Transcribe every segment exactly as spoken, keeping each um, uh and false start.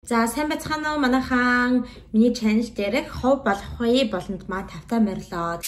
За сайн байцгаана уу манайхан миний channel дээрх хов болох хоёи болонд маа тавтай морилоод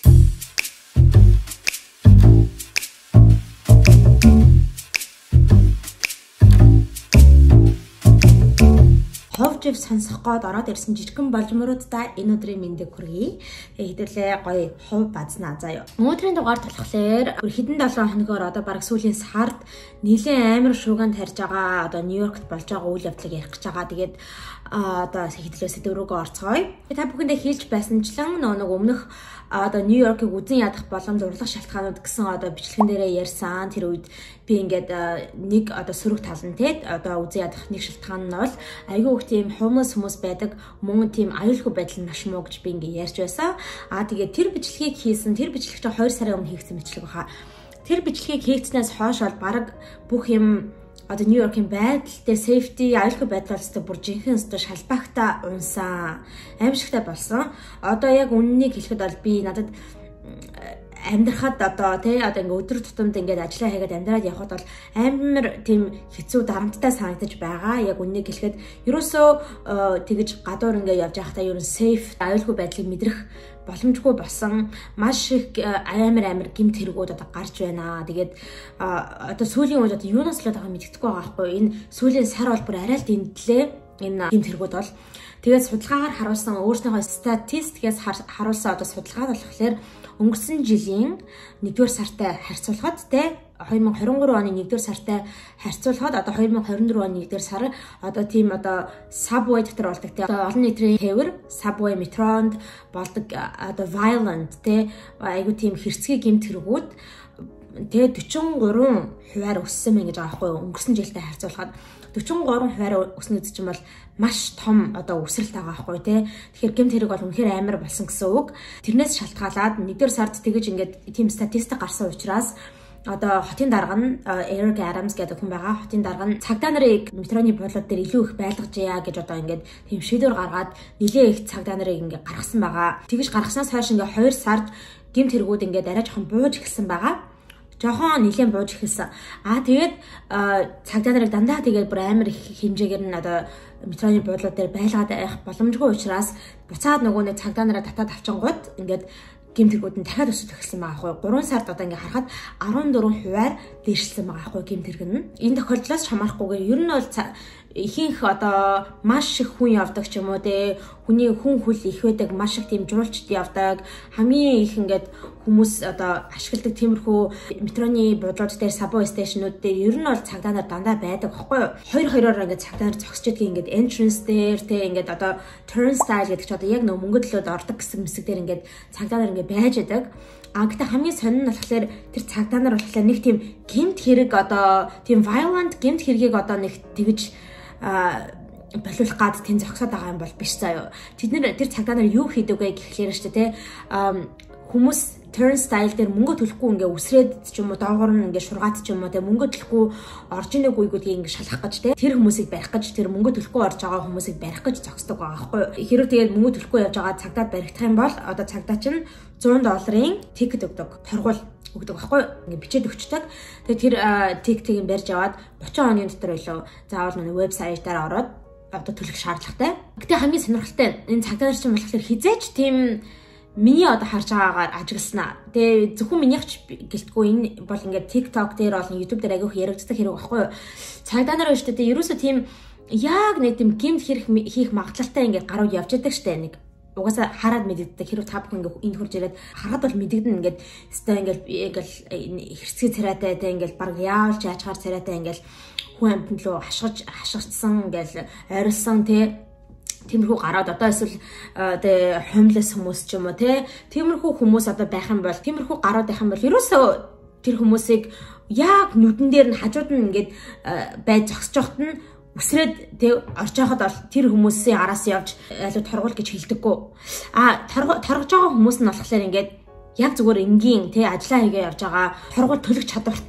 ховжив сонсох гээд ороод ирсэн жижигхэн болжморуудаа энэ өдрийн мэндийг хүргэе. Хэдүүлээ гоё хов базнаа заяа. Өнөөдрийн дугаар болохоор хэдэн долоо хоногоор одоо баг сүүлийн сард нэлээд амар шууган тарьж байгаа одоо Нью-Йоркт болж байгаа үйл явдлыг ярих гэж байгаа. Тэгээд одоо хэдүүлээ сэдв рүүгээ орцгоё. Та бүхэндээ хэлж байсанчлан нөгөө нэг өмнөх одоо Нью-Йоркийг үзэн ядах боломж урлах шалтгаанууд гэсэн одоо бичлэгэн дээрээ ярьсан. Тэр үед би ингээд нэг одоо сөрөг талан те одоо үзэн ядах нэг шалтгаан нь бол айгүй их тийм homeless хүмүүс байдаг, мөн тийм аюулгүй байдал маш муу гэж би ингээд ярьж байсан. Аа тэгээд тэр бичлэгийг хийсэн, тэр бичлэг чинь хоёр сарын өмнө хийгдсэн бичлэг баха. Тэр бичлэгийг хийгдснээс хойш бол баг бүх юм одоо Нью-Йоркийн байдалтай safety аюулгүй байдал болстой бүр жинхэнэ өстө шалбаагта унсан аимшигтай болсон. Одоо яг үннийг хэлэхэд бол би надад амьдрахад одоо тий одоо ингээ өдөр тутамд ингээд ажиллаа хийгээд амьдраад явхад бол амар тийм хэцүү дарамттай санагдаж байгаа. Яг үннийг хэлэхэд ерөөсөө тэгэж гадуур ингээ явж байхдаа ерөн safe аюулгүй байдлыг мэдрэх боломжгүй болсон маш их амар амар гэмт хэрэгүүд одоо гарч байна. Тэгээд одоо сүүлийн үед одоо юунаас л байгаа мэддэхгүй байгаа байхгүй. Энэ сүүлийн сар бол бүр арай л дэмтлээ энэ гэмт хэрэгүүд бол. Тэгээд судалгаагаар харуулсан өөрсдийнхөө статистикээс харуулсан одоо судалгаа болохоор өнгөрсөн жилийн нэгдүгээр сартай харьцуулахад те две тысячи двадцать три оны нэгдүгээр сартай харьцуулахад одоо две тысячи двадцать четыре оны нэгдүгээр сар одоо тийм одоо subway дотор болдог те одоо олон нийтрийн хэвэр subway метронд болдог одоо violent те айгу тийм хэрцгий гэмт хэрэгүүд те forty-three хувиар өссөн мэн гэж байгаа байхгүй юу өнгөрсөн жилтэй харьцуулахад forty-three хувиар өснө гэж чинь бол маш том одоо өсрэлт байгаа байхгүй тий. Тэгэхээр гэмт хэрэг бол үнэхээр амар болсон гэсэн үг. Тэрнээс шалтгаалаад нэгдүгээр сард тэгэж ингээд тийм статистик гарсан учраас одоо хотын дарга нь Eric Adams гэдэг хүн байгаа. Хотын дарга нь цагдаа нарыг метроны бодлоод дээр илүү их байлгажъя гэж одоо ингээд тийм шийдвэр гаргаад нэлээд их цагдаа нарыг ингээд гаргасан байгаа. Тэгэж гаргаснаас хойш ингээд two сард гэмт хэрэгүүд ингээд арай жоохон бууж эхэлсэн байгаа. Жохон нэлээд бууж эхэлсэн. Аа тэгээд цагдаа нарыг дандаа тэгээд бүр амар их хэмжээгээр нь одоо метроны буудлууд дээр байлгаад байх боломжгүй учраас буцаад нөгөө нэг цагдаа нараа татаад авчингууд ингээд гэмт хэрэгүүд нь дахиад өсөж эхэлсэн байгаа байхгүй. three сард одоо ингээд харахад fourteen хувиар дээшилсэн байгаа байхгүй гэмт хэрэг нь. Энэ тохиолдлоос хамаарахгүйгээр ер нь бол ихэнх одоо маш их хүн явдаг ч юм уу те хүний хүн хөл их байдаг маш их тийм жуулчд явдаг хамгийн их ингээд хүмүүс одоо ашигладаг тиймэрхүү метроны буудлууд дээр subway stationууд дээр ер нь бол цагдаа нар дандаа байдаг байхгүй юу хоёр хоёроор ингээд цагдаа нар зогсож идэх ингээд entrance дээр те ингээд одоо turnstile гэдэг ч одоо яг нөө мөнгө төлөөд ордог гэсэн мэсэг дээр ингээд цагдаа нар ингээд байж байдаг. А гэхдээ хамгийн сонин нь болохоор тэр цагдаа нар болохоор нэг тийм гэмт хэрэг одоо тийм violent гэмт хэргийг одоо нэг тэгж болиулах гад тэн зогсоод байгаа юм бол биш заяа. Тэд нэр тэр цагдаа нар юу хийдэг вэ гэхлээр шүү дээ те хүмүүс turnstile дээр мөнгө төлөхгүй ингээ үсрээд ч юм уу доогоор нь ингээ шургаад ч юм уу те мөнгө төлөхгүй орж инегүй гэдгийг ингээ шалгах гэж те тэр хүмүүсийг барих гэж тэр мөнгө төлөхгүй орж байгаа хүмүүсийг барих гэж зогсдог байгаа байхгүй. Хэрвээ тэгээд мөнгө төлөхгүй явж байгаа цагдаад баригдах юм бол одоо цагдаа чинь one hundred долларын тикет өгдөг. Торгуул өгдөг байхгүй ингээ бичээд өгчдөг. Тэгээд тэр тикетийг барьж аваад thirty хоногийн дотор илүү заавал нэг вебсайтаар ороод одоо төлөх шаардлагатай. Гэтэ хамгийн сонирхолтой энэ цагдаа нар чинь болохоор хизээч тийм миний одоо харж байгаагаар ажигласнаа. Тэгээ зөвхөн минийхч гэлтгүй энэ бол ингээд TikTok дээр болон YouTube дээр агиох яригддаг хэрэг байхгүй юу. Цагдаа нар шүү дээ. Ерөөсөө тийм яг нэг тийм гэмт хэрэг хийх магадлалтай ингээд гарууд явж байдаг штэ нэг. Угаасаа хараад мэддэг хэрэг та бүхэн ингээд энд хурж ирээд хараад бол мэддэгдэн ингээд өстой ингээд ингээл хэрцгий царайтай те ингээд баг яавч яачгаар царайтай ингээд хүн амьтан лөө хашгиж хашгицсан ингээд ойрлсон те тиймэрхүү гараад одоо эсвэл тэ homeless хүмүүс ч юм уу те тиймэрхүү хүмүүс одоо байх юм бол тиймэрхүү гараад байх юм бол ерөөсөө тэр хүмүүсийг яг нүдэн дээр нь хажууд нь ингээд байж зогсож явахт нь үсрээд тэг орж яхад бол тэр хүмүүсийн араас явж алуу торгуул гэж хэлдэггүй. А торгож байгаа хүмүүс нь болохоор ингээд яг зүгээр энгийн тий ажиллаа хийгээ явж байгаа торгуул төлөх чадвартай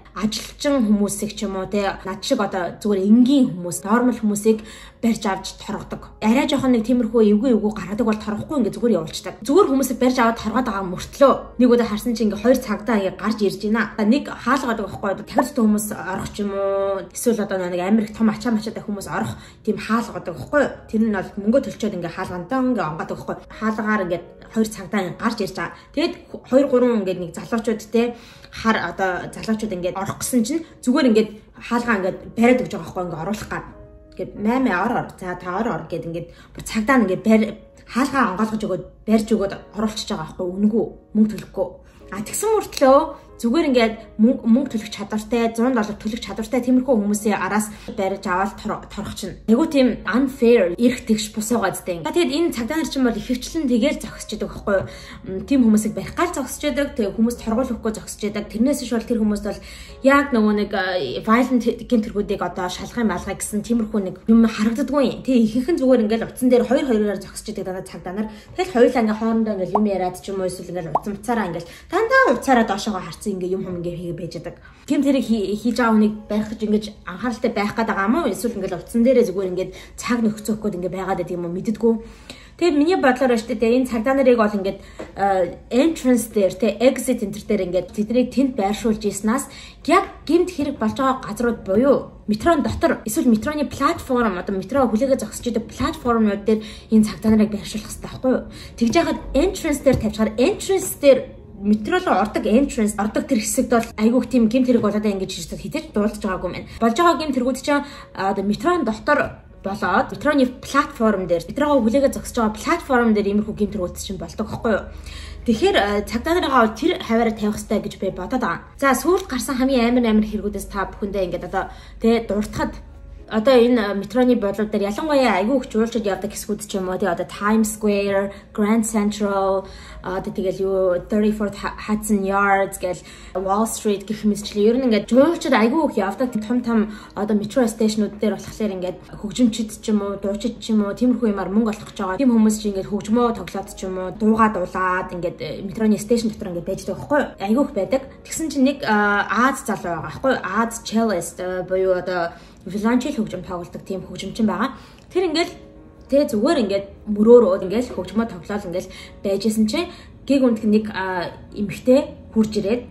ажилчин хүмүүсийг ч юм уу те над шиг одоо зүгээр энгийн хүмүүс, нормал хүмүүсийг барьж авч торгодог. Арай жоохон нэг тиймэрхүү эвгүй эвгүй гаргадаг бол торгохгүй ингээ зүгээр явуулчихдаг. Зүгээр хүмүүсийг барьж аваад торгоод байгаа мөртлөө нэг удаа харсан чинь ингээ хоёр цагтаа ингээ гарч ирж байна. Нэг хаалгаад байгаа байхгүй тахилттай хүмүүс орох ч юм уу эсвэл одоо нэг амирх том ачаа мачаатай хүмүүс орох тийм хаалгаад байгаа байхгүй. Тэр нь бол мөнгө төлчөөд ингээ хаалгантаа ингээ онгоод байгаа байхгүй. Хаалгаар ингээ хоёр цагтаа гарч ирж байгаа. Тэгэд хоёр гурван ингээ нэг залуучууд те хар одоо залуучууд ингээ орох гэсэн чинь зүгээр ингээ хаалгаа ингээ бариад өгч байгаа байхгүй ингээ оруулах гад. Гэт мэмэ ор ор за та ор ор гэд ингээд цагтаа ингээд барь хаалгаа онгойлгож өгөөд барьж өгөөд оруулчихж байгаа байхгүй үнэгүй мөнгө төлөхгүй. А тэгсэн мөртлөө зүгээр ингээд мөнгө төлөх чадвартай зуун доллар төлөх чадвартай тиймэрхүү хүмүүсийн араас барьж аваад торох чинь. Айгу тийм unfair эрх тэгш бусаагаа зтэй. Тэгээд энэ цагдаа нар чинь бол ихэвчлэн тэгээл зогсож идэг байхгүй юу? Тим хүмүүсийг барих гал зогсож идэг. Тэгээ хүмүүс торгуулахгүй зогсож идэг. Тэрнээс ш бол тэр хүмүүст бол яг нөгөө нэг violent гэмтэргүүдийг одоо шалгахын малгай гэсэн тиймэрхүү нэг юм харагддаггүй. Тэгээ ихэнх нь зүгээр ингээд утсан дээр хоёр хоёроор зогсож идэг дандаа цагдаа нар. Тэгэл хоёулаа ингээд хоорондоо ингээд юм яриад ч юм уу эсвэл ингээд утсан буцаараа ингээд дандаа уцаараа доошоогоо харцсан ингээ юм юм ингээ хийгээ байж байгаа. Ким тэрийг хийж байгаа хүнийг байх гэж ингэж анхааралтай байх гээд байгаа юм уу? Эсвэл ингээл утсан дээрээ зүгээр ингээд цаг нөхцөх гээд ингээ байгаад байдаг юм уу мэддэггүй. Тэгээ миний бодлоор шүү дээ энэ цагдаа нарыг бол ингээд entrance дээр те exit enter дээр ингээд тэднийг тэнд байршуулж ийснаас яг гэмт хэрэг болж байгаа газрууд буюу метрон дотор эсвэл метроны платформ одоо метро хүлээгээ зогсож идэг платформнууд дээр энэ цагдаа нарыг байршуулах хэрэгтэй байхгүй юу? Тэгж яхад entrance дээр тавьчихаар entrance дээр метро руу ордог entrance ордог тэр хэсэгт бол айгүйх тийм гэмт хэрэг болоод ингэж ирсэн хитэж дуулж байгаагүй мэн. Болж байгаа гэмт хэрэгүүд чинь одоо метрон дотор болоод метроны платформ дээр метрогоо хүлээгээ зогсож байгаа платформ дээр иймэрхүү гэмт хэрэгүүд чинь болдог байхгүй юу? Тэгэхээр цагдаа нарыгаа бол тэр хаваараа тавих хэрэгтэй гэж би бодоод байгаа. За сүүлд гарсан хамгийн амар амар хэрэгүүдээс та бүхэндээ ингээд одоо тэ дуртахад одоо энэ метроны бодлууд дээр ялангуяа айгүй их жуулчид явдаг хэсгүүд ч юм уу тий одоо Times Square, Grand Central одоо тэгэл юу thirty-fourth Hudson Yards гэл Wall Street гэх мэтчлээ ер нь ингээд жуулчид айгүй их явдаг том том одоо метро стейшнууд дээр болохоор ингээд хөгжимчид ч юм уу дуучид ч юм уу тиймэрхүү юмар мөнгө олох гэж байгаа. Тийм хүмүүс чинь ингээд хөгжмөө тоглоод ч юм уу дуугаа дуулаад ингээд метроны стейшн дотор ингээд байж байгаа байхгүй юу? Айгүй их байдаг. Тэгсэн чинь нэг Аз залуу байгаа байхгүй юу? Аз cellist буюу одоо violonчел хөгжим тоглодог тийм хөгжимчин байгаа. Тэр ингээл тэ зүгээр ингээд мөрөөрөө ингээл хөгжмөө тоглоал ингээл байжсэн чинь гэг үндх нэг эмэгтэй хурж ирээд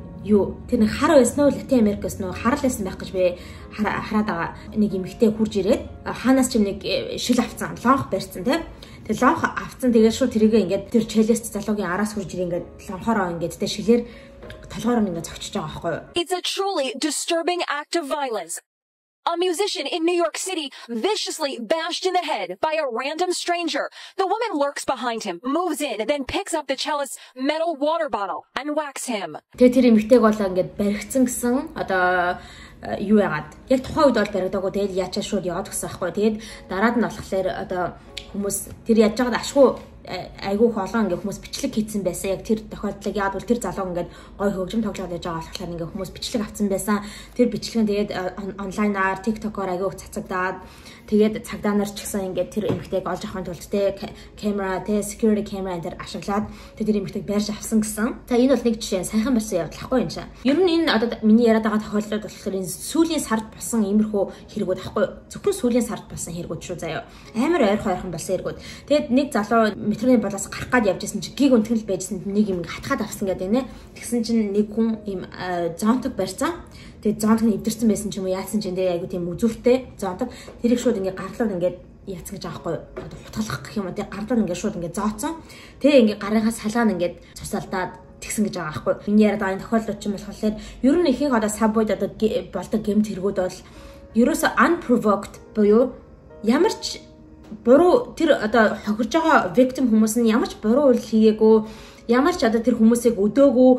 юу тэр нэг хар байсан уу Латин Америкээс нөө харал байсан байх гэж би хараад байгаа. Нэг эмэгтэй хурж ирээд хаанаас ч нэг шил авцсан лонх барьсан тэ. Тэгээ лонх авцсан тэгээд шууд тэрийгээ ингээд тэр челест залуугийн араас хурж ирээ ингээд лонхороо ингээд тэ шилээр толгоор нь ингээд зогчиж байгаа байхгүй юу? It's a truly disturbing act of violence. A musician in New York City viciously bashed in the head by a random stranger. The woman lurks behind him, moves in, then picks up the cellist's metal water bottle and whacks him. Тэгээ тэр эмэгтэйг бол ингээд баригдсан гэсэн одоо юу яагаад яг тухайн үед бол баригдаагүй тэгээд яачаа шууд яваад гисэн байхгүй. Тэгээд дараад нь болохоор одоо хүмүүс тэр яаж байгаад ашгүй айгүй олон ингээ хүмүүс бичлэг хийсэн байсан. Яг тэр тохиолдлыг яад бол тэр залуу ингээд гой хөгжим тоглоод байж байгаа болохоор ингээ хүмүүс бичлэг авсан байсан. Тэр бичлэг нь тэгээд онлайнаар TikTok-оор айгүй цацагдаад тэгээд цагдаа нар ч гэсэн ингээд тэр эмэгтэйг олж авахын тулд те камера те security camera энэ ашиглаад тэр эмэгтэйг барьж авсан гэсэн. За энэ бол нэг жишээ сайхан барьсан явдал ахгүй юм шиг. Ер нь энэ одоо миний яриад байгаа тохиолдлууд болохоор энэ сүүлийн сард болсон иймэрхүү хэрэгүүд ахгүй. Зөвхөн сүүлийн сард болсон хэрэгүүд шүү заяа. Амар ойрхон ойрхон болсон хэрэгүүд. Тэгээд нэг залуу метроны болоос гарах гад явж исэн чи гиг өнтгөл байжсэн нэг юм хатгаад авсан гэдэг нэ. Тэгсэн чинь нэг хүн ийм зонтог барьцсан. Тэгээд зонтог нь эвдэрсэн байсан ч юм уу яатсан чинь тэгээ айгу тийм үзүүртэй зонтог тэрийг шууд ингээ гаргалууд ингээ яатсан гэж аахгүй хутгалах гэх юм уу тэгээ гаргалууд ингээ шууд ингээ зооцсон. Тэгээ ингээ гарынхаа салгаан ингээ цусалдаад тэгсэн гэж байгаа аахгүй. Миний яриад байгаа энэ тохиолдол чинь болохоор ер нь ихэнх одоо сабвейд одоо болдог гэмт хэрэгүүд бол ерөөсө unprovoked буюу ямар ч буруу тэр одоо хохирж байгаа victim хүмүүс нь ямар ч буруу үйл хийгээгүй ямар ч одоо тэр хүмүүсийг өдөөгүй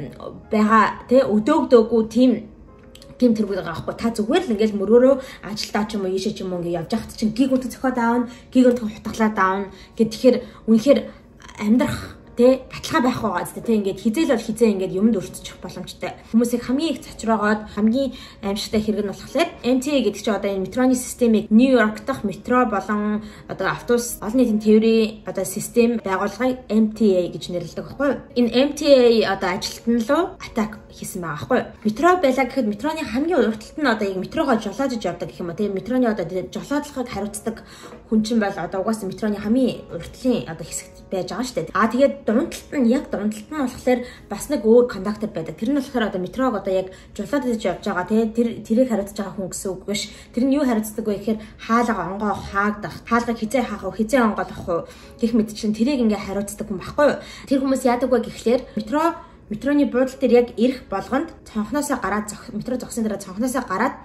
байгаа тий өдөөгдөөгүй тийм гэмт хэрэгүүд байгаа аахгүй. Та зүгээр л ингээл мөрөөрөө ажилдаа ч юм уу ийшээ ч юм уу ингээ явж байхад чинь гиг үнт зөхиод аавна гиг үнт хутгалаад аавна гэд тэгэхээр үнэхээр амьдрах тэ баталгаа байх байгаа зү тэ ингээд хизээл бол хизээ ингээд юмд өртчих боломжтой. Хүмүүсийг хамгийн их цочроогоод хамгийн аимшигтай хэрэг нь болохоор эм ти эй гэдэг чинь одоо энэ метроны системийг Нью-Йорк дахь метро болон одоо автобус олон нийтийн тээврийн одоо систем байгууллагыг эм ти эй гэж нэрлэдэг байхгүй юу? Энэ эм ти эй одоо ажилтан руу атак хийсэн байгаа байхгүй юу? Метро байлаа гэхэд метроны хамгийн уртталт нь одоо яг метрогоо жолоодож явдаг гэх юм уу? Тэгээ метроны одоо жолоодлогыг хариуцдаг хүн чинь бол одоо угаасаа метроны хамгийн уртлын одоо хэсэгт байж байгаа шүү дээ. Аа тэгээд дундталт нь яг дундталт нь болохоор бас нэг өөр кондактор байдаг. Тэр нь болохоор одоо метрог одоо яг жолоодож явж байгаа тий тэр тэрийг хариуцж байгаа хүн гэсэн үг биш. Тэр нь юу хариуцдаг вэ гэхээр хаалга онгоо хаагдах, хаалгыг хизээ хаах уу, хизээ онгоолох уу гэх мэт чинь тэрийг ингээ хариуцдаг хүн байхгүй юу? Тэр хүмүүс яадаг вэ гэхлээр метро метроны буудлын дээр яг ирэх болгонд цонхноосоо гараад метро зогсны дараа цонхноосоо гараад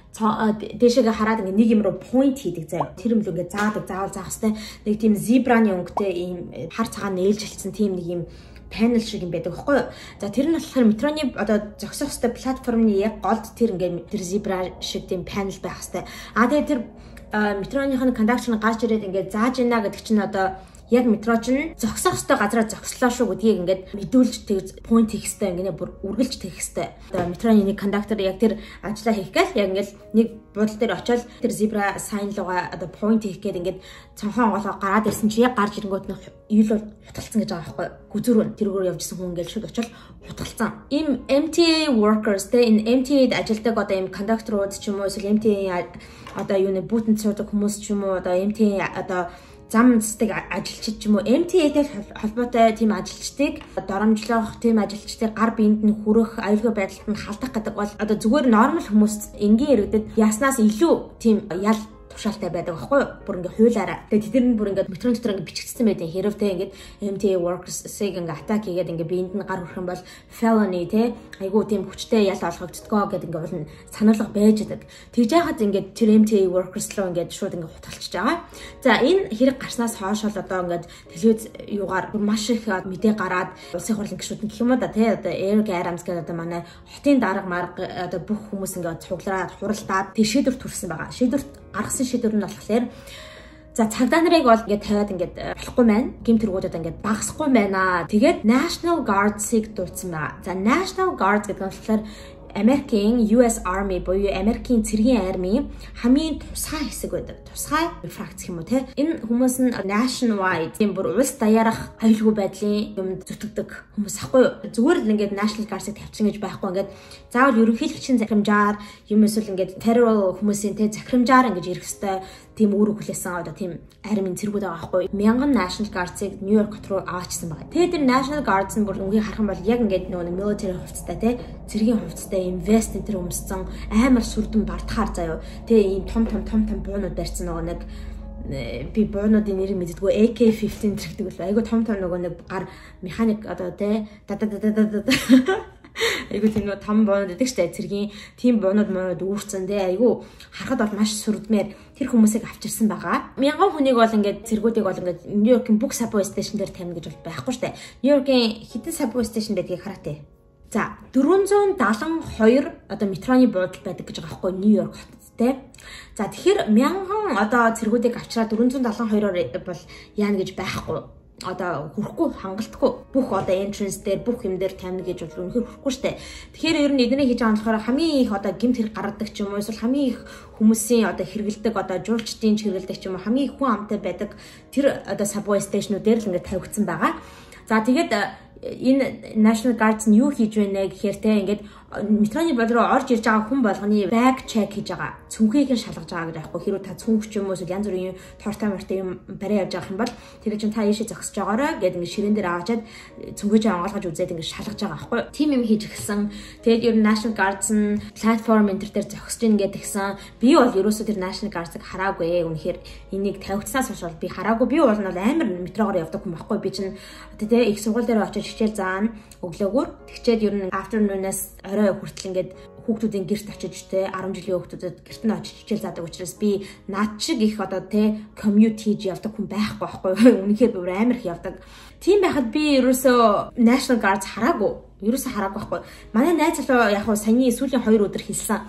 дэшегээ хараад ингээ нэг юм руу point хийдэг заяа. Тэр юм л ингээ заадаг, заавал заах хэвээр нэг тийм зебраны өнгөтэй ийм хар цагаан нээлжилсэн тийм нэг юм панел шиг юм байдаг байхгүй юу? За тэр нь болохоор метроны одоо зогсох хэвээр платформны яг голд тэр ингээ тэр зебра шиг тийм панел байх хэвээр. А тэгээд тэр метроныхын кондактор нь гарч ирээд ингээ зааж ийна гэдэг чинь одоо яг метро чинь зогсох хэвээр газараа зогслоо шүү гэдгийг ингээд мэдүүлж тэг point хийх хэвээр ингээд бүр үргэлж тэгэх хэвээр. Одоо метроны нэг кондактор яг тэр ажлаа хийх гээл яг ингээд нэг буудлын дээр очиод тэр зебра сайн лугаа одоо point хийх гээд ингээд цонхон онгоолгоо гараад ирсэн чи яг гарч ирэнгүүт нь юу л хутгалцсан гэж байгаа байхгүй. Гүзүрөө тэргүүр явжсэн хүн ингээд шууд очиод хутгалцсан. Им эм ти эй workers тэ энэ эм ти эй-д ажилдаг одоо ийм кондакторууд ч юм уу эсвэл эм ти эй одоо юу нэ бүтэн цуудаг хүмүүс ч юм уу одоо эм ти эй одоо зам цэцдэг ажилчид ч юм уу эм ти эй-тэй холбоотой тийм ажилчдыг доромжлох, тийм ажилчдыг гар биенд нь хүрэх, аюулгүй байдалд нь халдах гэдэг бол одоо зүгээр нормал хүмүүст энгийн иргэдэд яснаас илүү тийм ял тушаалтай байдаг байхгүй юу? Бүр ингээ хуулаараа. Тэгээд тэд нар бүр ингээ метрон дотор ингээ бичигдсэн байдیں۔ Хэрв тэ ингээ эм ти эй workers-ыг ингээ атак хийгээд ингээ биенд нь гар хүрэх юм бол felony тэ айгуу тийм хүчтэй ял олгогддгоо гэдэг ингээ болно сануулга байж байгаа. Тэгж яхад ингээ тэр эм ти эй workers руу ингээ шууд ингээ хутгалчихж байгаа. За энэ хэрэг гарснаас хойш бол одоо ингээ телевиз юугаар маш их мэдээ гараад улсын хурлын гишүүд гэх юм да тэ одоо Eric Adams гэдэг одоо манай хотын дарга марга одоо бүх хүмүүс ингээ цуглараад хуралдаад тэр шийдвэр төрсэн байгаа. Шийдвэр гаргасан шийдвэр нь болохоор за цагдаа нарыг бол ингээд тавиад ингээд болохгүй маань гэмтэргүүдэд ингээд багасахгүй байна. Тэгээд National Guard-ыг дуудсан байна. За National Guard гэдэг нь болохоор Америкийн ю эс Army буюу Америкийн цэргийн армийн хамгийн тусгай хэсэг байдаг. Тусгай фракц юм уу те. Энэ хүмүүс нь nationwide тийм бүр улс даяарах аюулгүй байдлын юмд зүтгэдэг хүмүүс ахгүй юу. Зүгээр л ингээд National Guard-ыг тавьчихсан гэж байхгүй ингээд заавал ерөнхийлөгчийн захирамжаар юм эсвэл ингээд terror хүмүүсийн те захирамжаар ингэж ирэх хэвээр тийм үүрэг хүлээсэн одоо тийм армийн цэргүүд байгаа байхгүй. Мянган National Guard-ыг Нью-Йорк руу аваачсан байгаа. Тэгээд тэр National Guard нь бүр үнгийг харах юм бол яг ингээд нөгөө military хувцастай те цэргийн хувцастай invest энэ төр өмссөн амар сүрдэн бардахаар заяа. Тэгээ ийм том том том том буунууд барьсан нөгөө нэг би буунуудын нэрийг мэддэггүй эй кей фифтин гэдэг үл айгу том том нөгөө нэг гар механик одоо те да да да да да айгу тийм нөгөө том буунууд гэдэг штэ цэргийн тийм буунууд мууд үүрцэн те айгу харахад бол маш сүрдмээр тэр хүмүүсийг авчирсан байгаа. Мянган хүнийг бол ингээд цэргүүдийг бол ингээд Нью-Йоркийн бүх subway station дээр тавина гэж бол байхгүй штэ. Нью-Йоркийн хэдэн subway station байдгийг хараатай. За дөрвөн зуун дагалан хоёр одоо метроны буудал байдаг гэж байгаа байхгүй Нью-Йорк хотод те. За тэгэхээр мянган одоо цэргүүдийг авчираад дөрвөн зуун дагалан хоёроор бол яана гэж байхгүй. Одоо хүрхгүй хангалтгүй бүх одоо entrance дээр бүх юм дээр тавина гэж бол үнэхээр хүрхгүй штэ. Тэгэхээр ер нь эднийг хийж байгаа болохоор хамгийн их одоо гэмт хэрэг гаргадаг ч юм уу эсвэл хамгийн их хүмүүсийн одоо хэрэгэлдэг одоо жуулчдын хэрэгэлдэг ч юм уу хамгийн их хүн амтай байдаг тэр одоо subway station-уудээр л ингээд тавигдсан байгаа. За тэгээд энэ National Guard нь юу хийж байна гэхээр те ингээд метроны бол руу орж ирж байгаа хүн болгоны bag check хийж байгаа. Цүнхийг нь шалгаж байгаа гэж байхгүй. Хэрвээ та цүнх ч юм уу янз бүрийн тортой мортой юм барай явж байгаа юм бол тэр чинь та ийшээ зогсож байгаараа гэдэг ингээд ширээн дээр аваачаад цүнхийг онгоолгож үзээд ингээд шалгаж байгаа байхгүй. Тим юм хийж гисэн. Тэгээд ер нь National Guard нь платформ энэ төр дээр зогсож ийн гэдгсэн. Би бол ерөөсөө тэр National Guard-ыг хараагүй. Үнэхээр энийг тавигдсанаас хойш би хараагүй. Би бол амар метрогоор явдаг хүн байхгүй. Би чинь тэ их сургууль дээр очиж хичээл заана өглөөгөр тэгчээд ер нь afternoon-аас орой хүртэл ингээд хүүхдүүдийн гэрт очиж те арван жилийн хүүхдүүдэд гэрт нь очиж хичээл заадаг учраас би над шиг их одоо те commute хийж явдаг хүн байхгүй байхгүй. Үнэхээр бүр амар их явдаг. Тийм байхад би ерөөсөө National Guard хараагүй. Ерөөсөө хараагүй байхгүй. Манай найз залуу яг хуу саяны сүүлийн хоёр өдөр хэлсэн.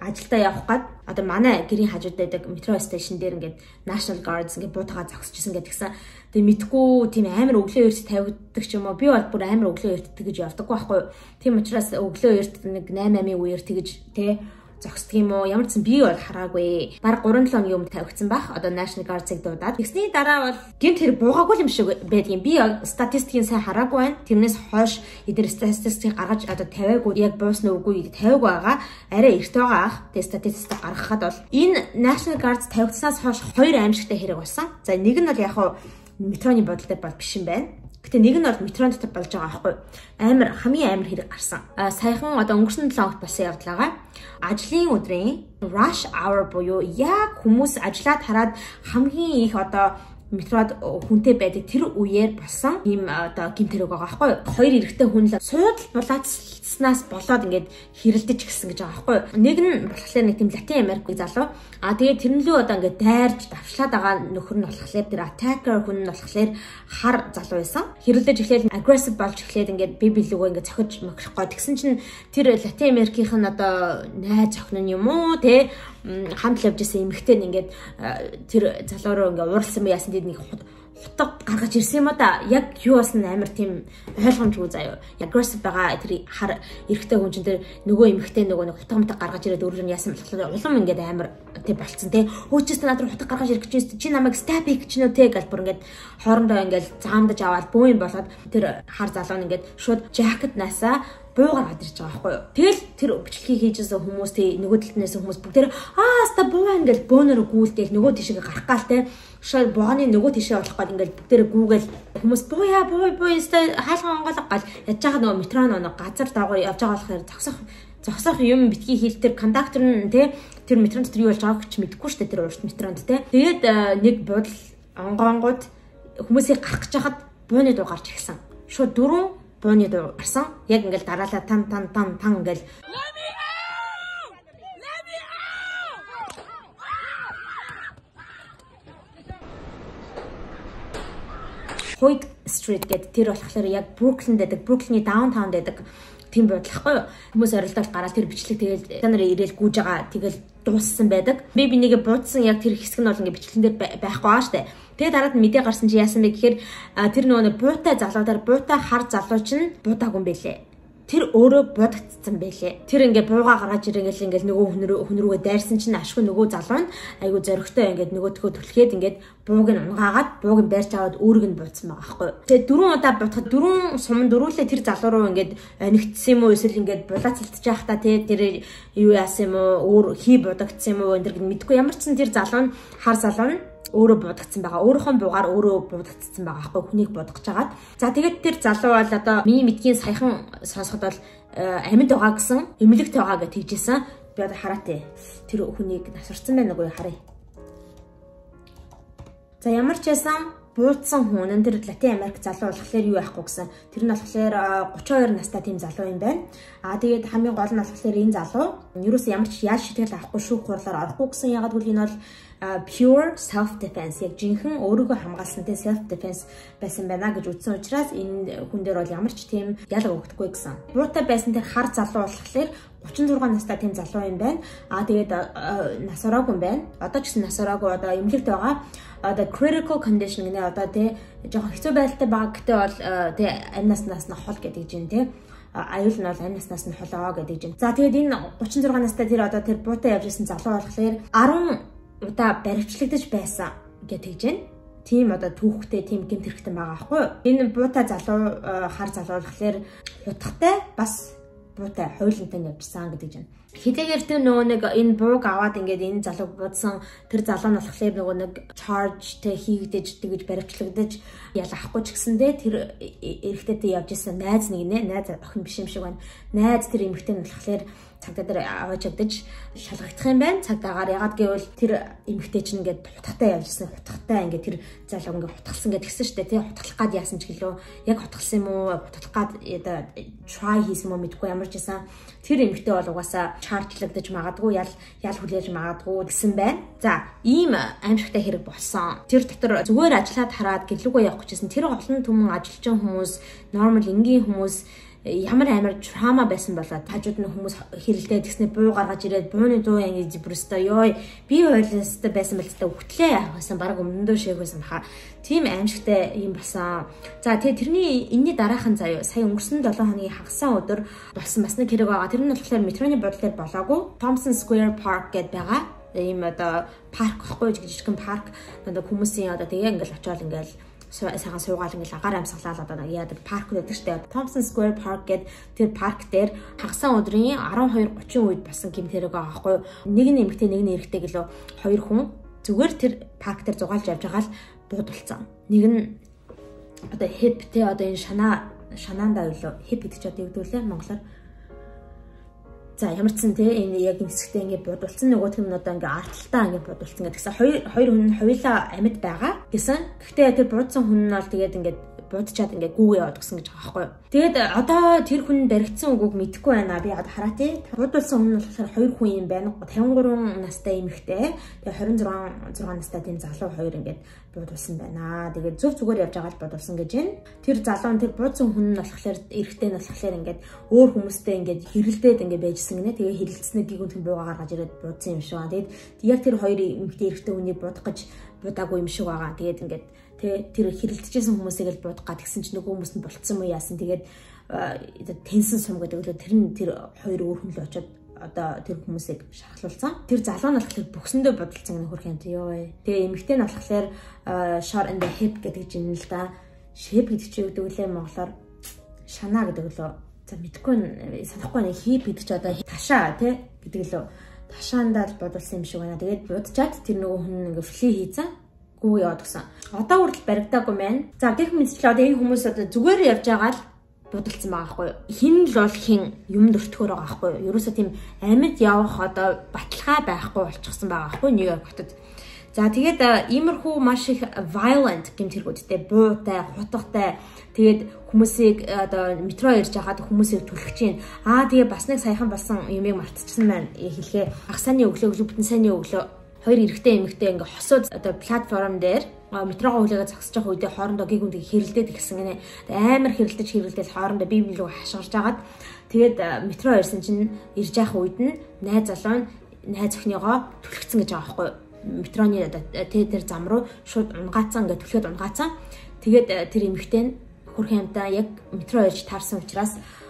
ажилдаа явах гээд одоо манай гэрийн хажууд байдаг метро стейшн дээр ингээд National Guards ингээд буутагаа зогсчихсан гэдгсэн. Тэгээ мэдгүй тийм амар өглөө эрт тавигддаг ч юм уу. Би бол бүр амар өглөө эрт тэгэж явдаггүй байхгүй юу. Тийм учраас өглөө эрт нэг eight eight үеэр тэгэж те зогсдөг юм уу? Ямар ч юм би бол хараагүй. Бараг three seven өдрийн өмнө тавигдсан байх. Одоо National Guard-ыг дуудаад. Тэгсний дараа бол гинт тэр буугаагүй юм шиг байдгийн. Би статистикийн сайн хараагүй байна. Тэрнээс хойш эдгээр статистикийг гаргаж одоо тавиагүй яг буусна үгүй тавиагүй байгаа. Арай эрт байгаа ах. Тэгээ статистик гаргахад бол энэ National Guard тавигдсанаас хойш хоёр аимшигтай хэрэг болсон. За нэг нь бол яг хуу метроны бодол дээр бол биш юм байна. Гэтэ нэг нь бол метрон дотор болж байгаа аахгүй. Амар хамгийн амар хэрэг гарсан. А саяхан одоо өнгөрсөн seven хоногт болсон явдлаагаа ажлын өдрийн rush hour буюу яг хүмүүс ажиллаад хараад хамгийн их одоо метрод хүнтэй байдаг тэр үеэр болсон ийм одоо гэмт хэрэг байгаа аахгүй. Хоёр эрэгтэй хүн л суудл булаацснаас болоод ингээд хэрэлдэж гисэн гэж байгаа аахгүй. Нэг нь болохоор нэг тийм Латин Америк залуу. А тэгээд тэрнлүү одоо ингээд дайрж давшлаад байгаа нөхөр нь болохоор тэр attacker хүн нь болохоор хар залуу байсан. Хэрэлдэж эхлээл aggressive болж эхлээд ингээд би билүүгөө ингээд цохиж мөхрөхгүй. Тэгсэн чинь тэр Латин Америкийнх нь одоо найз охин нь юм уу те хамт л явж исэн эмэгтэй нь ингээд тэр залуу руу ингээд ууралсан юм яасан нэг хутаг гаргаж ирсэн юм да. Яг юу болсон амар тийм ойлгомжгүй заяа. Aggressive байгаа тэр хар эрэгтэй хүн чинь тэр нөгөө эмэгтэй нөгөө нэг хутаг мутаг гаргаж ирээд өөрөөр нь яасан болохоор улам ингээд амар тийм болцсон те. Өөчөөс над руу хутаг гаргаж ирэх гэж чи намайг stab хийх гэж нөө те гал бүр ингээд хоорондоо ингээд заамдаж аваад бүүн болоод тэр хар залуу нь ингээд шууд жакет насаа буугаар гадарч байгаа байхгүй юу. Тэгэл тэр бичлэгийг хийжсэн хүмүүс тий нөгөө талднаас хүмүүс бүгдээр аа ста буу ингээл бөөнөр гүйлдээл нөгөө тишээ гарах гал те. Шууд бууны нөгөө тишээ болох гал ингээл бүгдээр гүүгээл хүмүүс буу яа буу буу ста хаалган онголог гал яж байгаа нөгөө метро нөгөө газар дагуу явж байгаа болохоор зогсох зогсох юм битгий хэл тэр кондактор нь те тэр метронд тэр юу болж байгааг ч мэдэхгүй шүү дээ тэр урт метронд те. Тэгээд нэг бодол онгоонгууд хүмүүсийг гарах гэж хахад бууны дуу гарч ирсэн. Шууд дөрөв бууны дуу гарсан. Яг ингээл дараалал тан тан тан тан ингээл Hoyt Street гэдэг тэр болохоор яг Brooklyn дэдэг, Brooklyn-ийн downtown дэдэг тийм бодлохгүй юу. Хүмүүс орилдол гараад тэр бичлэг тэгэл та нар ирээл гүйж байгаа. Тэгэл дууссан байдаг. Би би нэгэ буудсан яг тэр хэсэг нь бол ингээ бичлэгэн дээр байхгүй аа штэ. Тэгээд дараад мэдээ гарсан чи яасан бэ гэхээр тэр нөгөө буутай залуудаар буутай хар залуу чинь буудаагүй юм бэлээ. Тэр өөрөө будагдсан байлээ. Тэр ингээ бууга гаргаж ирэнгэл ингээл нөгөө хүн рүү хүн рүүгээ дайрсан чинь ашгүй нөгөө залуу нь айгу зоригтой ингээд нөгөөдхөө түлхээд ингээд бууг нь унгаагаад бууг нь байрч аваад өөрөг нь буудсан байгаа байхгүй. Тэгээ дөрвөн удаа буудахад дөрвөн сум дөрвөлээ тэр залуу руу ингээд онигдсан юм уу эсвэл ингээд булаацалтж явах та тий тэр юу яасан юм уу өөр хий будагдсан юм уу энэ төр мэдгүй ямар ч сан тэр залуу нь хар залуу нь өөрөө будагдсан байгаа. Өөрийнхөө буугаар өөрөө будагдсан байгаа аахгүй хүнийг будгаж агаад. За тэгээд тэр залуу бол одоо миний мэдгийн саяхан сонсоход бол амьд байгаа гэсэн, эмнэлэгт байгаа гэж хэлжсэн. Би одоо хараатай. Тэр хүнийг насварсан байна уу харъя. За ямар ч байсан буудсан хүн энэ тэр Латин Америк залуу болохоор юу яахгүй гэсэн. Тэр нь болохоор thirty-two настай тийм залуу юм байна. Аа тэгээд хамгийн гол нь болохоор энэ залуу ерөөс ямар ч яа шитгэл авахгүй шүүх хурлаар орохгүй гэсэн. Ягаад гэвэл энэ бол pure self defense яг жинхэнэ өөрийгөө хамгаалсантай self defense байсан байна гэж үзсэн учраас энэ хүн дээр бол ямар ч тийм ялга өгөхгүй гэсэн. Буутай байсан тэр хар залуу болохоор thirty-six настай тийм залуу юм байна. Аа тэгээд нас ороогүй юм байна. Одоо ч гэсэн нас ороогүй одоо эмнэлэгт байгаа. Одоо critical condition гэнэ одоо тий жоохон хэцүү байдалтай байгаа гэдэг бол тий амь наснаас нь хол гэдэг чинь тий аюул нь бол амь наснаас нь холоо гэдэг чинь. За тэгээд энэ thirty-six настай тэр одоо тэр буутай явж исэн залуу болохоор ten удаа баривчлагдаж байсан гэж байна. Тийм одоо түүхтэй тийм гэмт хэрэгтэн байгаа аахгүй юу? Энэ буутай залуу хар залуу болохоор хутгатай бас буутай хойлонтой явжсан гэдэг байна. Хэдийгээр тэр нөгөө нэг энэ бууг аваад ингээд энэ залуу будсан тэр залуу нь болохоор нөгөө нэг chargeтэй хийгдэж тэгэж баривчлагдаж ялахгүй ч гэсэндээ тэр эрэгтэйтэй явж исэн найз нэг нэ найз охин биш юм шиг байна. Найз тэр эмэгтэй нь болохоор цагдаа дээр аваач авдаж шалгагдах юм байна. Цагдаагаар ягаад гэвэл тэр эмэгтэй чинь ингээд хутгатай явжсэн хутгатай ингээд тэр залуу ингээд хутгалсан гэдэг гисэн шүү дээ тий хутгалах гад яасан ч гэлөө яг хутгалсан юм уу хутгалах гад try хийсэн юм уу мэдгүй ямар ч байсан тэр эмэгтэй бол угаасаа чаржлагдаж магадгүй ял ял хүлээж магадгүй гэсэн байна. За ийм аимшигтай хэрэг болсон. Тэр дотор зүгээр ажиллаад хараад гэрлүүгөө явах гэжсэн тэр олон түмэн ажилчин хүмүүс нормал энгийн хүмүүс ямар амар драма байсан болоод хажууд нь хүмүүс хэрэлдээд тэгснэ буу гаргаж ирээд бууны дуу ингэж бүрстөө ёо би ойлстой байсан бол та өгтлээ яахсан баг өмнөдөө шээх байсан баха. Тийм аимшигтай юм болсон. За тэгээ тэрний энэний дараахан заяа сая өнгөрсөн долоо хоногийн хагасан өдөр болсон бас нэг хэрэг байгаа. Тэр нь болохоор метроны бодлоор болоогүй Thompson Square Park гэдээ байгаа. Ийм одоо парк ахгүй жижигхэн парк одоо хүмүүсийн одоо тэгээ ингээл очиод ингээл сайхан суугаал ингээл агаар амьсгалаад одоо яадаг парк байдаг штэ. Thompson Square Park гэдэг тэр парк дээр хагасан өдрийн арван хоёр гучин үед болсон гэмт хэрэг байгаа байхгүй юу. Нэг нь эмэгтэй нэг нь эрэгтэй гэлөө хоёр хүн зүгээр тэр парк дээр зугаалж явж байгаа л буудалцсан. Нэг нь одоо hip те одоо энэ шанаа шанаандаа юу hip гэдэг ч одоо юу гэдүүлээ монголоор. За ямар ч сан те энэ яг энэ хэсэгтээ ингээд бодулсан нөгөөх нь одоо ингээд арталтаа ингээд бодулсан гэдэг. Тэгсэн хоёр хоёр хүн хоёулаа амьд байгаа гэсэн. Гэхдээ тэр буудсан хүн нь бол тэгээд ингээд будчаад ингээд гүүгээ яваад гсэн гэж байгаа байхгүй юу. Тэгээд одоо тэр хүн баригдсан үгүйг мэдэхгүй байна. Би одоо хараа тий. Будулсан хүн нь болохоор хоёр хүн юм байна. тавин гурван настай эмэгтэй. Тэгээд хорин зургаан настай тийм залуу хоёр ингээд будулсан байна. Тэгээд зөв зүгээр явж байгаа л будулсан гэж байна. Тэр залуу нь тэр буудсан хүн нь болохоор эрэгтэй нь болохоор ингээд өөр хүмүүстэй ингээд хэрэлдээд ингээд байжсэн гинэ. Тэгээд хэрэлдснээр гигүнтэн буугаа гаргаж ирээд буудсан юм шиг байна. Тэгээд яг тэр хоёр эмэгтэй эрэгтэй хүнийг будах гэж будаагүй юм шиг байгаа. Тэгээд ингээд Тэ тэр хэрэлдэжсэн хүмүүсийг л буудах гад гэсэн чинь нөгөө хүмүүс нь болцсон муу яасан. Тэгээд тэнсэн сум гэдэг л тэр нь тэр хоёр өөр хүн л очиод одоо тэр хүмүүсийг шахалуулсан. Тэр залуу нь болохоор бүхсэндөө бодолцсон гэнэ хөрх юм тий ёо. Тэгээ эмэгтэй нь болохоор shot in the hip гэдэг юм л да. Hip гэдэг чинь юу гэдэг вэ монголоор шанаа гэдэг лөө. За мэдгүй санахгүй нэг hip гэдэг чинь одоо ташаа тий гэдэг лөө. Ташаандаа л бодулсан юм шиг байна. Тэгээд будчаад тэр нөгөө хүн ингээ фли хийцэн гүү яваад гсэн. Одоо хүртэл баригдаагүй байна. За гэх мэтчлээ одоо энэ хүмүүс одоо зүгээр явж байгаа л будалцсан байгаа байхгүй юу. Хин л бол хин юм дөртгөр байгаа байхгүй юу. Ерөөсөө тийм амьд явах одоо баталгаа байхгүй болчихсон байгаа байхгүй юу Нью-Йорк хотод. За тэгээд иймэрхүү маш их violent гэмт хэрэгүүдтэй буутай, хутгатай тэгээд хүмүүсийг одоо метро ирж байгаад хүмүүсийг түлхэж чинь. Аа тэгээд бас нэг саяхан болсон юмыг мартчихсан байна. Хэлхээ ах сайны өглөө өглөө бүтэн сайны өглөө хоёр эрэгтэй эмэгтэй ингээ хосууд одоо платформ дээр метрогоо хүлээгээд зогсож байгаа үедээ хоорондоо гиг үндийг хэрэлдээд гисэн гинэ. Амар хэрэлдэж хэрэлдээд хоорондоо бие биелүү хашгирж агаад тэгээд метро ирсэн чинь ирж явах үед нь найз залуу найз охиныгоо түлхсэн гэж байгаа байхгүй. Метроны тэр зам руу шууд унгаацсан ингээ түлхээд унгаацсан. Тэгээд тэр эмэгтэй нь хөрхэн амтаа яг метро ирж таарсан учраас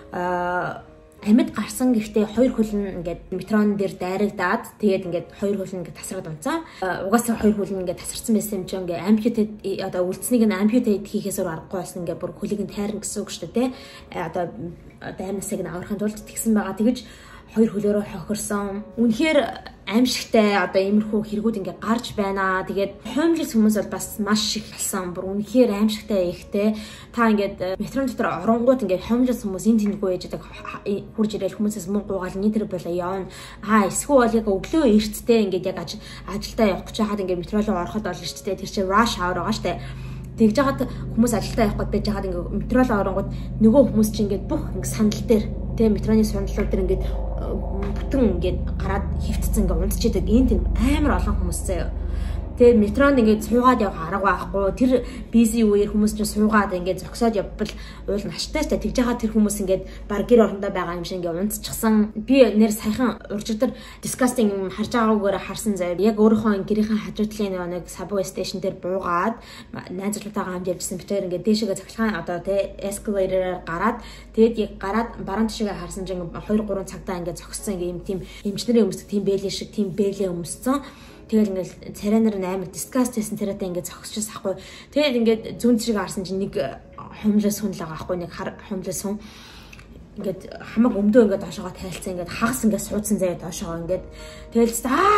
амьд гарсан гэхдээ хоёр хөл нь ингээд метрон дээр дайрагдаад тэгээд ингээд хоёр хөл нь ингээд тасраад унцсан. Угаасаа хоёр хөл нь ингээд тасарсан байсан юм чинь ингээд amputate одоо үлдснийг нь amputate хийхээс өөр аргагүй байсан ингээд бүр хөлийг нь тайрна гэсэн үг шүү дээ. Одоо дайрнасыг нь аврахын тулд тэгсэн байгаа. Тэгэж хоёр хөлөөрөө хохирсон. Үнэхээр аимшигтай одоо иймэрхүү хэрэгүүд ингээ гарч байна. Тэгээд хоомлол хүмүүс бол бас маш их болсон. Бүр үнэхээр аимшигтай ихтэй. Та ингээд метрон дотор оронгууд ингээ хоомлол хүмүүс энэ тэндгүй ээж байдаг хурж ирээл хүмүүсээс мөнгө гуйгаал нэтэр болоо явна. Аа эсвэл яг өглөө эрттэй ингээ яг ажилдаа явах гэж хаад ингээ метро руу ороход бол эрттэй тэр чинь rush hour байгаа штэ. Тэгж жагаад хүмүүс ажилдаа явах гээд байж жагаад ингээ метро руу оронгууд нөгөө хүмүүс чинь ингээ бүх ингээ сандал дээр тэ метроны сандлууд дээр ингээ бүтэн ингээд гараад хөвтцэн ингээд унтчихдаг. Энд тийм амар олон хүмүүс заяа. Тэгээ метронд ингээд суугаад явах арга байхгүй. Тэр бизи үеэр хүмүүс чинь суугаад ингээд зогсоод явбал уул наштай ч тэгж байгаа тэр хүмүүс ингээд баг гэр орондоо байгаа юм шиг ингээд унтчихсан. Би нэр саяхан уржигдэр disgusting юм харж байгаагаар харсан заяа. Яг өөрийнхөө гэрийнхэн хажуудлын нэг subway station дээр буугаад найз залуутайгаа хамт явжсэн битээр ингээд дээшээгээ цахилгаан одоо тэ escalator-аар гараад тэгээд яг гараад баруун тишээгээ харсан чинь хоёр гурван цагтаа ингээд зогссон юм тийм эмчнэрийн өмсдөг тийм бэлээ шиг тийм бэлээ өмссөн. Тэгэл ингээл царайнаар амар дискаст хийсэн царайтай ингээд зогсчихсан ахгүй. Тэгэл ингээд зүүн зэрэг харсан чинь нэг хомлос хүн л байгаа ахгүй. Нэг хомлос хүн ингээд хамаг өмдөө ингээд доошоо тайлцсан ингээд хагас ингээд суудсан заяа доошоо ингээд тэгэл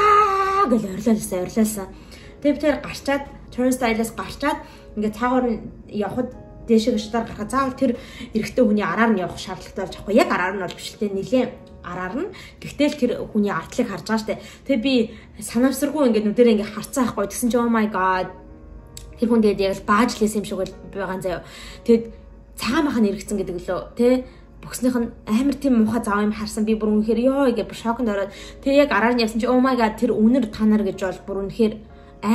аа гэж орлоолсан орлоолсан. Тэг би тэр гарчаад turnstile-аас гарчаад ингээд цаагаар явхад дээшээ гүшээр гарахад заавал тэр эрэгтэй хүний араар нь явах шаардлагатай болж байхгүй. Яг араар нь бол биш л дээ нэлээ араар нь. Гэхдээ л тэр хүний артлыг харж байгаа штэ. Тэгээ би санамсаргүй ингээд нүдэрээ ингээд харцсан байхгүй. Тэгсэн чинь oh my god. Тэр хүн тэгээд яг бааж лээсэн юм шиг байгаа заяа. Тэгэд цаамаах нь эргэцэн гэдэг лөө тэ бөхснийх нь амар тийм муухай зав юм харсан. Би бүр үнэхээр ёо гэж шоконд ороод тэгээ яг араар нь явсан чинь oh my god тэр үнэр танаар гэж бол бүр үнэхээр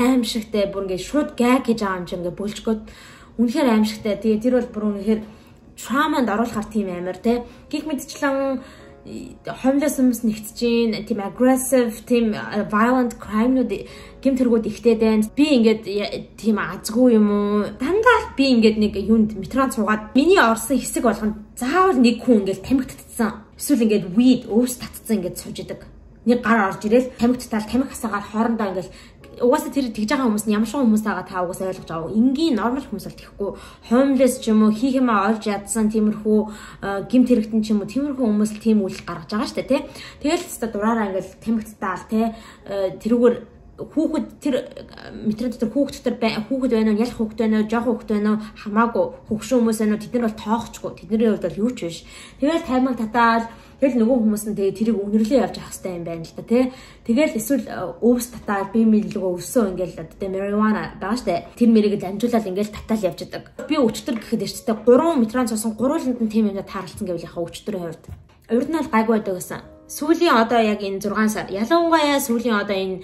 аимшигтай бүр ингээд шууд гэг гэж байгаа юм чинь ингээд бөлжгөөд үнэхээр аимшигтай. Тэгээ тэр бол бүр үнэхээр trauma-нд оруулахар тийм амар те. Гэх мэдчлэн homeless хүмүүс нэгтж гин тийм aggressive тийм violent crime-нууд гэмт хэрэгүүд ихтэй байна. Би ингээд тийм азгүй юм уу? Дандаа би ингээд нэг юунд метронд суугаад миний орсон хэсэг болгонд заавал нэг хүн ингээд тамхи татсан. Эсвэл ингээд weed өвс татсан ингээд сууж идэг. Нэг гар орж ирэл тамхи татал тамхи хасаагаар хоорондоо ингээд угаасаа тэр тэгж байгаа хүмүүс нь ямар шоу хүмүүс байгаа та угаасаа ойлгож байгаа. Энгийн нормал хүмүүс бол тэхгүй. Homeless ч юм уу хийх юм олж ядсан тиймэрхүү гэмт хэрэгтэн ч юм уу тиймэрхүү хүмүүс л тийм үйл гаргаж байгаа шүү дээ тий. Тэгэл теста дураараа ингээл тамхитдаал тий тэрүүгээр хүүхэд тэр метро дотор хүүхэд дотор хүүхэд байна уу ялах хүүхэд байна уу жоох хүүхэд байна уу хамаагүй хөгшин хүмүүс байна уу тэд нар бол тоохчгүй тэдний хувьд бол юу ч биш. Тэгэл таймаг татаал тэгэл нөгөө хүмүүс нь тэгээ тэрийг үнэрлээ явж авах хэрэгтэй юм байна л да тий. Тэгэл эсвэл өвс татаал бие мэдлэгөө өвсөө ингээл одоо marijuana байгаа штэ. Тэр мэрийг л амжуулаад ингээл татаал явж идэг. Би өчтөр гэхэд эрттэй гурван метрон цусан гурвууланд нь тийм юмнаа таарлцсан гэвэл яхаа өчтөрийн хувьд. Урд нь бол гайгүй байдаг гэсэн. Сүүлийн одоо яг энэ зургаан сар ялангуяа сүүлийн одоо энэ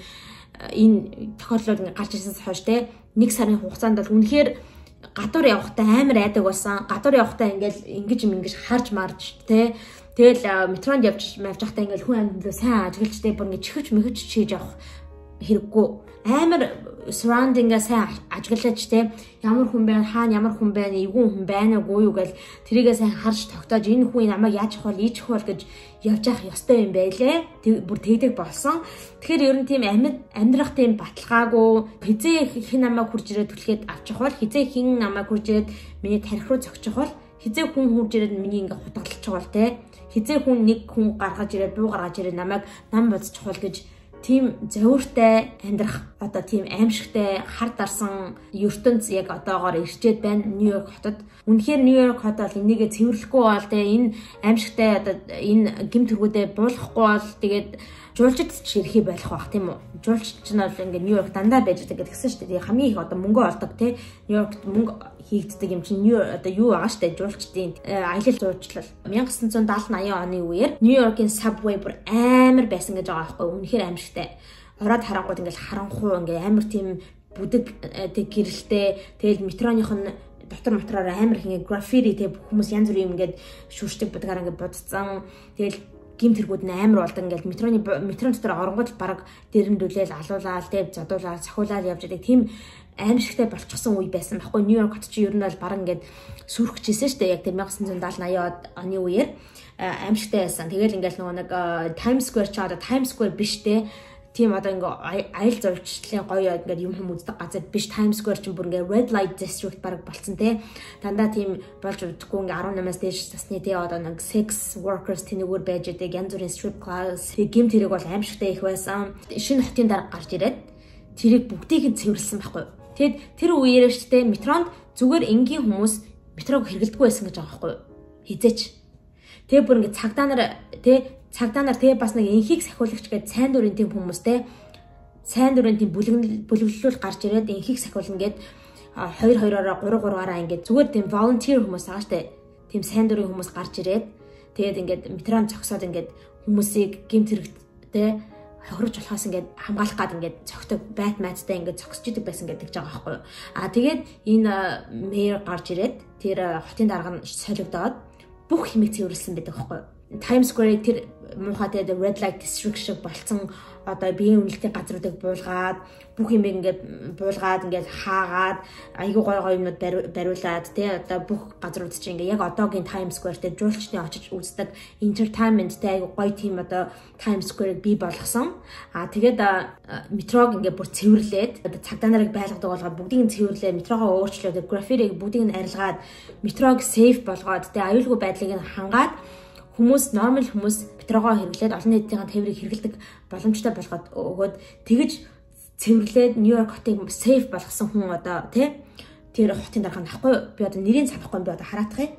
энэ тохиолдлууд ингээ гарч ирсэнээс хойш те нэг сарын хугацаанд бол үнэхээр гадуур явахдаа амар айдаг болсон. Гадуур явахдаа ингээл ингэж юм ингэж харж марж те тэгэл метронд явж явж байхдаа ингээл хүн амьдлаа сайн ажиглаж те бүр ингээ чихэж мэхэж чийж явах хэрэггүй. Амар surrounding-аа сайн ажиглаж те ямар хүн байна хаана ямар хүн байна эвгүй хүн байна уу юу гэл тэрийгээ сайн харж тогтоож энэ хүн намайг яаж хол ийчих бол гэж явж явах ёстой юм байлээ. Бүр тэгдэг болсон. Тэгэхээр ер нь тийм амьд амьдрах тийм баталгаагүй хизээ хэн намайг хурж ирээд түлхээд авчих бол хизээ хэн намайг хурж ирээд миний тарих руу зогчих бол хизээ хүн хурж ирээд миний ингээ хутгалчих бол те хизээ хүн нэг хүн гаргаж ирээд буу гаргаж ирээд намайг нам бодчих бол гэж тийм зовиртой амьдрах одоо тийм аимшигтай хар дарсан ертөнц яг одоогоор ирчээд байна Нью-Йорк хотод. Үнэхээр Нью-Йорк хот бол энийгээ цэвэрлэхгүй бол те энэ аимшигтай одоо энэ гэмт хэрэгүүдээ буулгахгүй бол тэгээд жуулчд ч ирхий байх бах тийм үү. Жуулчд ч нь бол ингээ Нью-Йорк дандаа байж байгаа гэсэн шүү дээ. Хамгийн их одоо мөнгө олдог те Нью-Йоркт мөнгө хийгддэг юм чинь Нью одоо юу байгаа шүү дээ жуулчдын аялал жуулчлал найман даатан оны үеэр Нью-Йоркийн subway бүр амар байсан гэж байгаа байхгүй. Үнэхээр аимшигтай. Ороод харангууд ингээл харанхуу ингээ амар тийм бүдэг тэг гэрэлтэй тэгэл метроных нь дотор мотороор амар хингээ граффити тэг хүмүүс янз бүрийн ингээд шүршдэг будгаар ингээд будцсан тэгэл гимт хэрэгүүд нь амар болдог ингээд метроны метрон дотор оронгууд баг дэрэмдүүлээл алуулаад тэг задуулаад цохиулаад явж байдаг тийм аимшигтай болчихсон үе байсан байхгүй. Нью-Йорк хот чи ер нь бол баг ингээд сүрхчихсэн шүү дээ яг тэр найман даатан оны үеэр аимшигтай байсан. Тэгэл ингээд нөгөө нэг Times Square ч одоо Times Square биш те тийм одоо ингээ аялал жуулчлалын гоё ингээд юм хүм үздэг газар биш. Times Square ч бүр ингээ red light district баг болцсон те дандаа тийм болж өгдөхгүй ингээ арван намаас дээш засны те одоо нэг sex workers тэнэгүүр байж байгаа янз бүрийн strip clubs гэмт хэрэг бол аимшигтай их байсан. Шинэ хотын дарга гарч ирээд тэрийг бүгдийг нь цэвэрлсэн байхгүй. Тэгэд тэр үеэр штэ метронд зүгээр энгийн хүмүүс метрог хэрэглэдэггүй байсан гэж байгаа байхгүй. Хизээч тэгээ бүр ингээ цагдаа нар те цагдаа нар тэгээ бас нэг энхийг сахиулагч гэдэг сайн дурын тийм хүмүүс те сайн дурын тийм бүлэглэлүүл гарч ирээд энхийг сахиулна гэд хоёр хоёроо гурав гурваараа ингээ зүгээр тийм volunteer хүмүүс байгаа штэ тийм сайн дурын хүмүүс гарч ирээд тэгээд ингээд метрон зогсоод ингээд хүмүүсийг гэмт хэрэгтээ хохирч болохоос ингээд хамгаалах гад ингээд цогтөг байт майцтай ингээд зогсож идэг байсан гэдэг жаа байхгүй юу. А тэгээд энэ мэр гарч ирээд тэр хотын дарга нь солигдоод бүх хэмиг цэвэрлсэн байдаг байхгүй юу. Times Square тэр муухайтай red light district шиг болцсон одоо биеийн үнэлтийн газруудыг буулгаад бүх юм ингээд буулгаад ингээд хаагаад айгүй гой гой юмнууд бариулаад тий одоо бүх газрууд чинь ингээд яг одоогийн Times Square дээр жуулчдын очиж үздэг entertainmentтэй айгүй гой тийм одоо Times Square-ыг бий болгосон. А тэгээд метрог ингээд бүр цэвэрлээд одоо цагдаа нарыг байлгадаг болгоод бүгдийг нь цэвэрлээ метрогоо өөрчлөөд граффитиг бүгдийг нь арилгаад метрог safe болгоод тий аюулгүй байдлыг нь хангаад хүмүүс нормал хүмүүс метрогоо хэрэглээд олон нийтийн тээврийг хэрэглэдэг боломжтой болгоод өгөөд тэгэж цэвэрлээд Нью-Йорк хотыг safe болгосон хүн одоо тий тэр хотын дарга нахгүй би одоо нэрийг санахгүй би одоо хараадах юм.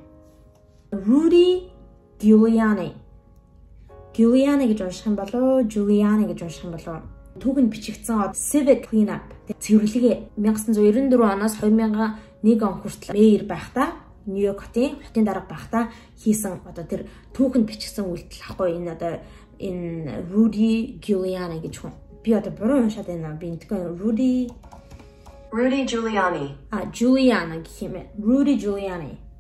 Rudy Giuliani. Giuliani гэж унших юм болоо Giuliani гэж унших юм болоо түүх нь бичигдсэн civic cleanup цэвэрлэгээ 천ix девяносто четыре оноос две тысячи один он хүртэл мэйр байхдаа Нью-Йорк хотын хотын дарга байхдаа хийсэн одоо тэр түүхэнд бичигдсэн үйлдэл ахгүй энэ одоо энэ Rudy Giuliani гэж хүн. Би одоо буруу уншаад байна. Би энэтгэн Rudy Rudy Giuliani. А Giuliani гэх юм ээ. Rudy Giuliani.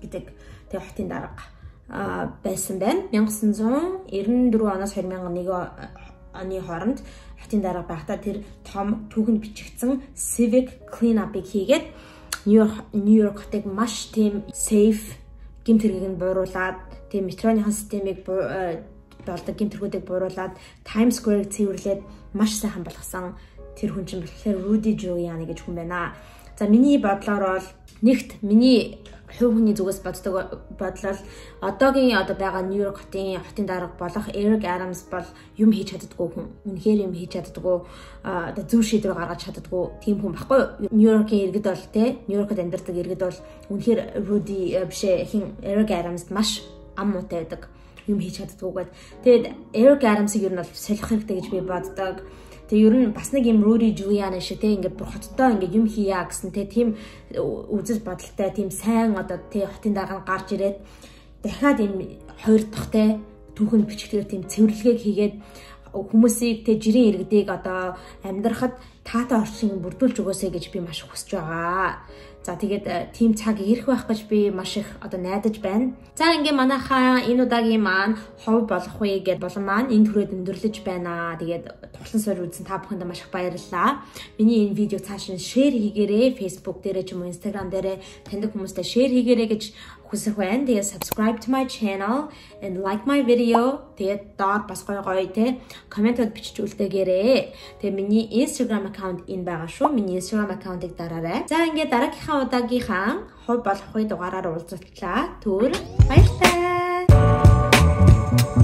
гэдэг тэг хотын дарга байсан байна. one thousand nine hundred ninety-four оноос two thousand one оны хооронд хотын дарга байхдаа тэр том түүхэнд бичигдсэн civic clean-up-ыг хийгээд Нью Йорк хотыг маш тийм safe гэмт хэргийг нь бууруулад, тийм метроны системийг болдог гэмт хэрэгүүдийг бууруулад, Times Square-ыг цэвэрлээд маш сайхан болгосон тэр хүн чинь болохоор Rudy Giuliani гэж хүн байна. За миний бодлоор бол нэгт миний хувь хүний зүгээс боддог бодлол одоогийн одоо байгаа Нью Йорк хотын хотын дарга болох Eric Adams бол юм хийж чаддаггүй хүн. Үнэхээр юм хийж чаддаггүй, одоо зөв шийдвэр гаргаж чаддаггүй тийм хүн баггүй. Нью Йоркийн иргэд бол те Нью Йоркод амьдардаг иргэд бол үнэхээр Rudy бишээ хин Eric Adams маш ам муутай байдаг. Юм хийж чаддаггүйгээд. Тэгээд Eric Adams-ыг ер нь бол солих хэрэгтэй гэж би боддог. Тэгээ ер нь бас нэг юм Rudy Giuliani шиг те ингээд бүр хоттой ингээд юм хийя гэсэн те тийм үзэл бодолтой тийм сайн одоо те хотын дарга гарч ирээд дахиад энэ хоёр дахь те түүхэнд бичгээр тийм цэвэрлэгийг хийгээд хүмүүсийг те жирийн иргэдийг одоо амьдрахад таатай орчин бүрдүүлж өгөөсэй гэж би маш хүсэж байгаа. За тэгээд тийм цаг ирэх байх гэж би маш их одоо найдаж байна. За ингээ манайхаа энэ удаагийн маань хов болох вэ гэд болон маань энэ түрээд өндөрлөж байна. Тэгээд тоглон суур үзсэн та бүхэнд маш их баярлалаа. Миний энэ видеог цааш нь шеэр хийгээрэй. Facebook дээрээ ч юм уу Instagram дээрээ таньдаг хүмүүстэй шеэр хийгээрэй гэж хүсэх байна. Тэгээд subscribe to my channel and like my video. Тэгээд доор бас гоё гоё те комментод бичиж үлдээгээрэй. Тэгээд миний Instagram account энэ байгаа шүү. Миний Instagram account-ыг дараарай. За ингээ дараагийнхаа удаагийнхаа хов болох үе дугаараар уулзлаа. Түр баярлалаа.